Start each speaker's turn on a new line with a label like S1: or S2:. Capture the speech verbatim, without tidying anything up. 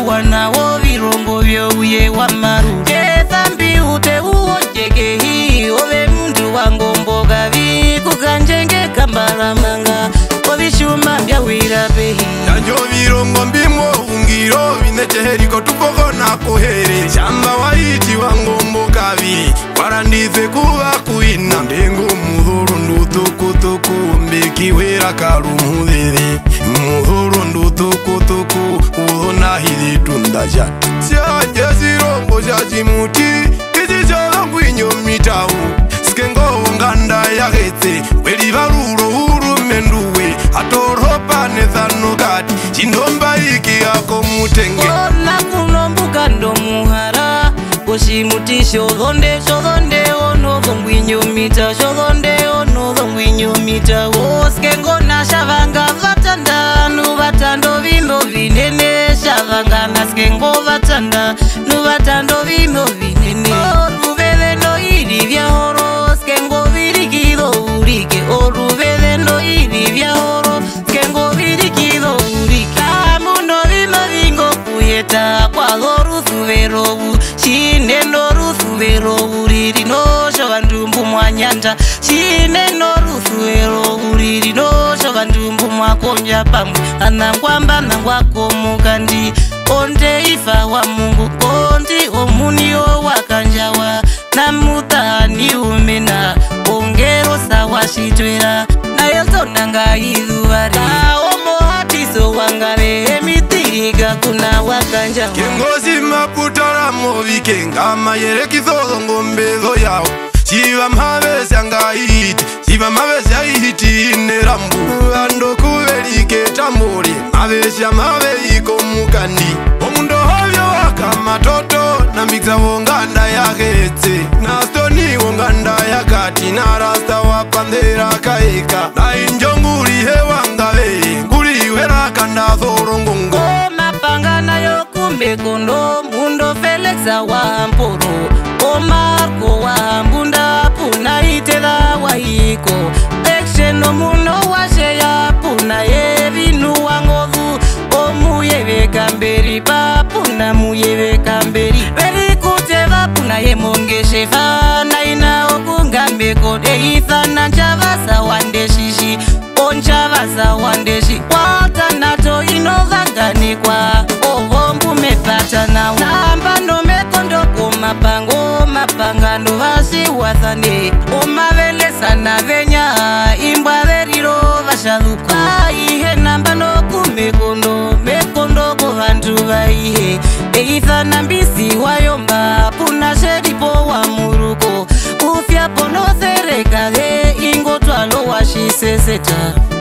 S1: wanawo virongo vyo uye wa maru Ethambi ute uojeke hii Ove mndu wangombo gavi Kukanjenge kambala manga Ovishuma mbya wirape hii
S2: Yanjo virongo mbimo ungiro Vineche heriko tupoko na kuhere Shamba waiti wangombo gavi Warandize kuwa kuina Ndengu mudhuru ndutuku tuku Mbeki wera karumuhiri Mudhuru ndutuku tuku Uona hili tundaja Sianje zirombo jaji muti Kiti jolongu inyo mitau Skengo nganda ya gete Weli varuro uru menduwe Atoropa nethano kati Chindomba iki yako mutenge
S1: Ona kulombuka ndo muhara Koshimuti shodonde shodonde ono dhongwinyo mita Shodonde ono dhongwinyo mita Oskengo na shavanga vatanda Nuvatando vimbo vinene Shavanga na skengo vatanda Nuvatando vimbo vinene Oruvele no iri vya horo Skengo virikido urike Oruvele no iri vya horo Skengo virikido urike Amuno vimbo vingo kuyeta Kwa loru thuverovu Shine noru thuverovu Riri no shavandumbu mwanyanja Shine noru thuverovu Riri no shavandumbu mwakonja pamwe Anangwamba nangwako mukandi Onde ifa wa mungu Ondi omunio wakanjawa Namutani umena Ongero sawa shitwera Na yelto nanga idhuvari Omo hatiso wangare Emitiriga kuna wakanjawa
S2: Kengozi maputara movike Ngama yere kithodo ngombezo yao Chiva mhavesi angahiti Chiva mhavesi ahiti inerambu Ando kuvelike tambori Mhavesi amhaveiko mukandi Omundo hovyo waka matoto Na mikza wonganda ya ghetse Na stoni wonganda ya kati Na rasta wapandera kaeka Na injonguri hewa ngave Nguri wera kanda thorongongo
S1: Mapangana yo kumbe kondo Mundo Felexa wa mporo O Marco wa mbunda Puna itela wa hiko Eksheno muno wa sheya Puna yevinu wangovu O muyeve kamberi pa Puna muyeve kamberi Veri kuteva puna ye mongeshe fa Na ina okungambe kode Ithana nchavasa wande shishi Onchavasa wande shi Wata nato inovangani kwa Ovombu mepata na Namba no mekondo kumapango Mapangano vasi wathane Omavele sana venya Imbwa veriro vashaluka Ihe namba no kumekondo Mekondo kuhantu vaihe Eithana mbisi wayomba Puna shedipo wa muruko Ufya pono thereka He ingo twalo washiseseta